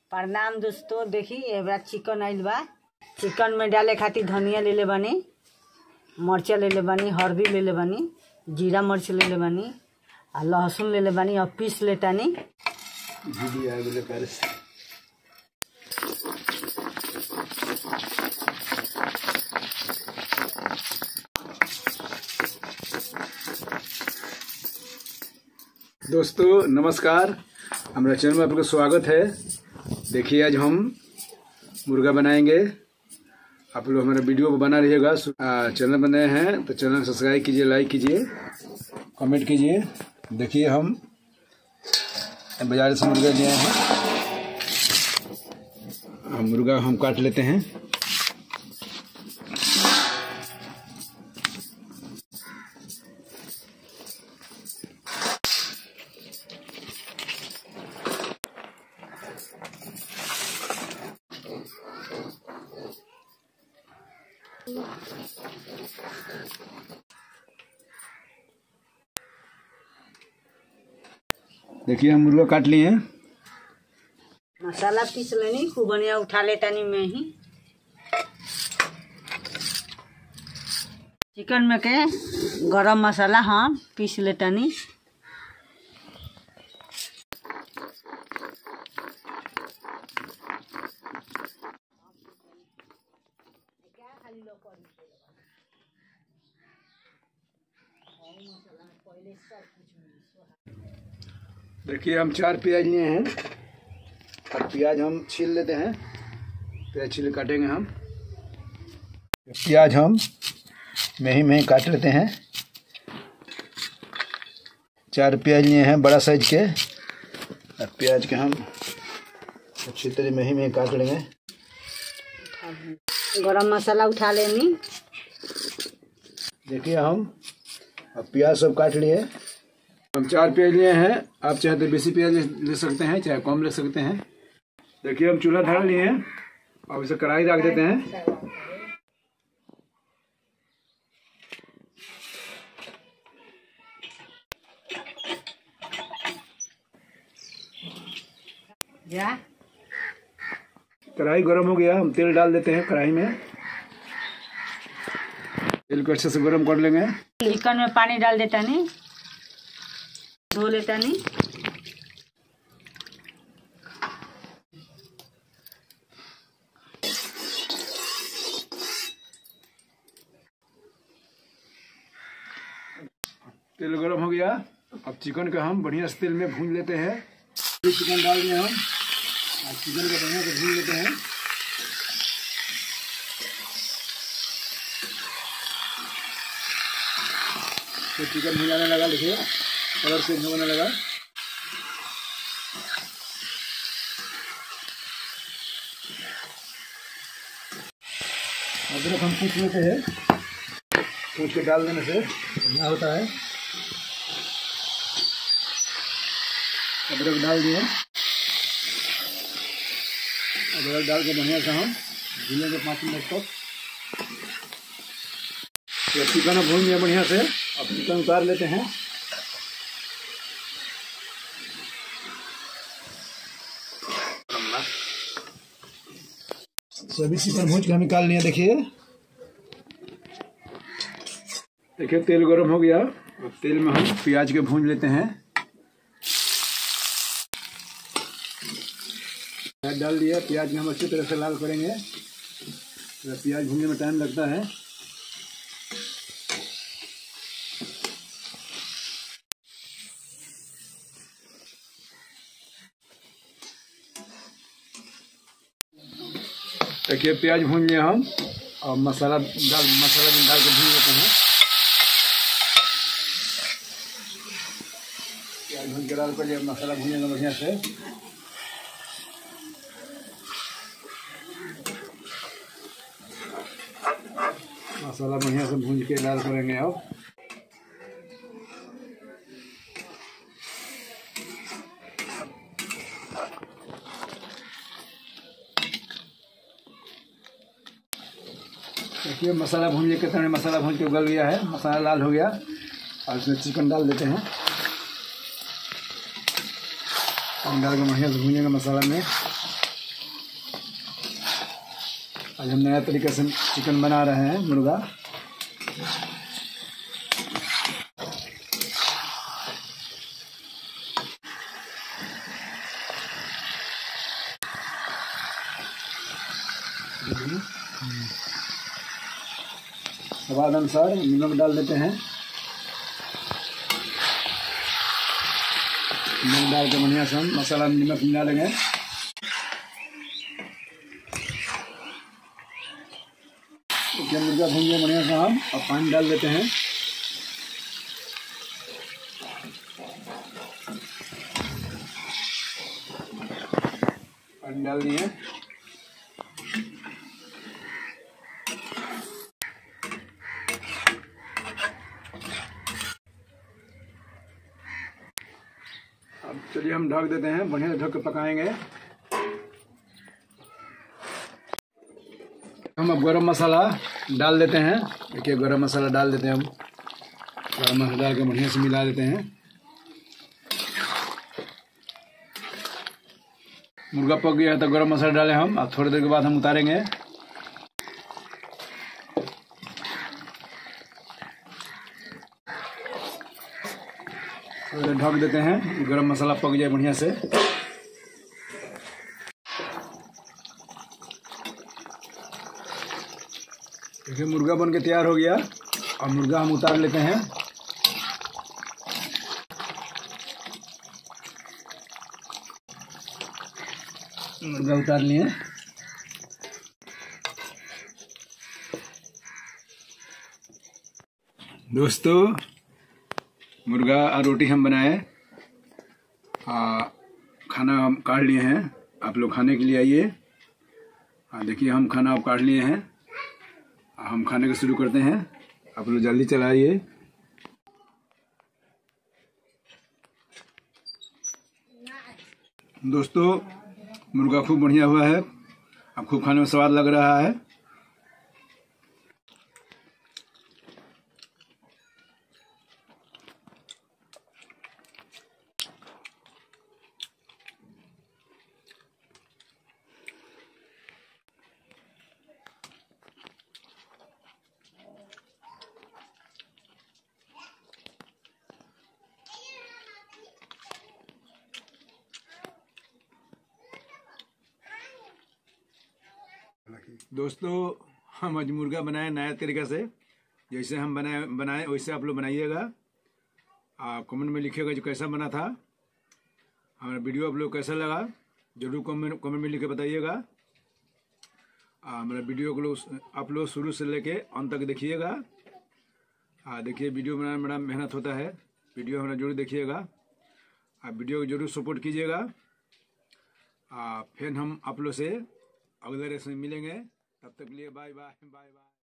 प्रणाम दोस्तों। देखी ए बार चिकन आइल बा। चिकन में डाले खातिर धनिया ले ले बानी, मरचा ले ले बानी, हल्दी ले ले बानी, जीरा मर्च ले ले बानी, आ लहसुन ले ले बानी और पीस लेतानी। दोस्तों नमस्कार, हमारे चैनल में आपका स्वागत है। देखिए आज हम मुर्गा बनाएंगे। आप लोग हमारा वीडियो बना रहिएगा। चैनल बनाए हैं तो चैनल सब्सक्राइब कीजिए, लाइक कीजिए, कमेंट कीजिए। देखिए हम बाजार से मुर्गा लिए हैं। मुर्गा हम काट लेते हैं। देखिए हम मुर्गा काट लिए हैं। मसाला पीस लेनी, खूब बढ़िया उठा लेतानी में ही। चिकन में के गरम मसाला हम पीस लेतानी। देखिए हम 4 प्याज लिए हैं और प्याज हम छील लेते हैं। प्याज छील काटेंगे हम। प्याज हम मही काट लेते हैं। 4 प्याज लिए हैं बड़ा साइज के, और प्याज के हम अच्छी तरह मही काट लेंगे। गरम मसाला उठा लेनी। देखिए हम अब प्याज सब काट लिए। हम 4 प्याज लिए हैं। आप चाहे तो बेसी प्याज ले सकते हैं, चाहे कम ले सकते हैं। देखिए हम चूल्हा धर लिए हैं। अब इसे कढ़ाई रख देते हैं। कढ़ाई गर्म हो गया, हम तेल डाल देते हैं कढ़ाई में। तेल को अच्छे से गर्म कर लेंगे। चिकन में पानी डाल देता नहीं, धो लेता नहीं। तेल गर्म हो गया। अब चिकन का हम बढ़िया से तेल में भून लेते हैं। चिकन डाल दिए हम। अब चिकन को बढ़िया से भून लेते हैं। तो चिकन भुनाने लगा, देखिए कलर चेंज होने लगा। अदरक हम कूच लेते हैं। कूच के डाल देने से बढ़िया होता है। अदरक डाल दिए। अदरक डाल के बढ़िया से हम भूनेंगे 5 मिनट तक। तो चिकन भून लिया बढ़िया से। अब चिकन उतार लेते हैं। सभी चिकन भून के हम निकाल लिए। देखिए तेल गरम हो गया। अब तेल में हम प्याज के भून लेते हैं। प्याज डाल दिया। प्याज में हम अच्छी तरह से लाल करेंगे। प्याज भूनने में टाइम लगता है। देखिए प्याज भून लिया हम। और मसाला डाल के भून लेते हैं। प्याज भून के डाल कर मसाला भूनेगा बढ़िया से। मसाला बढ़िया से भून के डाल करेंगे। अब देखिए मसाला भून के तरह मसाला भून के उगल गया है। मसाला लाल हो गया। और इसमें चिकन डाल देते हैं। चिकन डाल के बढ़िया से भूनेंगे मसाला में। आज हम नया तरीके से चिकन बना रहे हैं, मुर्गा। स्वाद अनुसार नमक डाल देते हैं। नमक डाल के बढ़िया से हम मसाला में नमक मिला लेंगे। मुर्गा भूंगे बढ़िया से हम, और पानी डाल देते हैं। पानी डाल दिए। अब चलिए हम ढक देते हैं, बढ़िया से ढक के पकाएंगे। हम अब गरम मसाला डाल देते हैं। देखिए गरम मसाला डाल देते हैं हम। गरम मसाला डाल के बढ़िया से मिला देते हैं। मुर्गा पक गया है तो गरम मसाला डालें हम। अब थोड़ी देर के बाद हम उतारेंगे। थोड़ी देर ढक देते हैं, गरम मसाला पक जाए बढ़िया से। देखिए मुर्गा बन के तैयार हो गया। और मुर्गा हम उतार लेते हैं। मुर्गा उतार लिए। दोस्तों मुर्गा और रोटी हम बनाए। खाना हम काट लिए हैं। आप लोग खाने के लिए आइए। देखिए हम खाना अब काट लिए हैं। हम खाने को शुरू करते हैं। आप लोग जल्दी चलाइए। दोस्तों मुर्गा खूब बढ़िया हुआ है। अब खूब खाने में स्वाद लग रहा है। दोस्तों हम आज मुर्गा बनाए नया तरीका से। जैसे हम बनाए वैसे आप लोग बनाइएगा। आप कमेंट में लिखिएगा जो कैसा बना था। हमारा वीडियो आप लोग कैसा लगा जरूर कमेंट में लिख के बताइएगा। हमारा वीडियो को आप लोग शुरू से लेके अंत तक देखिएगा। देखिए वीडियो बनाने में बड़ा मेहनत होता है। वीडियो हमारा जरूर देखिएगा। आप वीडियो को जरूर सपोर्ट कीजिएगा। फिर हम आप लोग से अगले रेस में मिलेंगे। तब तक के लिए बाय बाय बाय बाय।